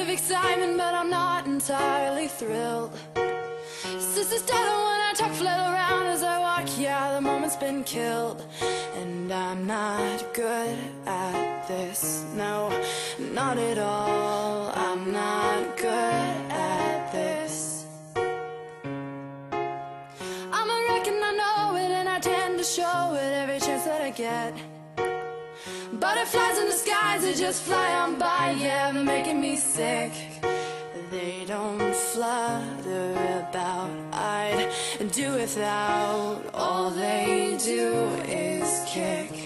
excitement, but I'm not entirely thrilled. Sisters stutter when I talk, flail around as I walk. Yeah, the moment's been killed, and I'm not good at this. No, not at all. I'm not good at this. I'm a wreck and I know it, and I tend to show it every chance that I get. Butterflies in the skies that just fly on by, yeah, they're making me sick. They don't flutter about, I'd do without. All they do is kick.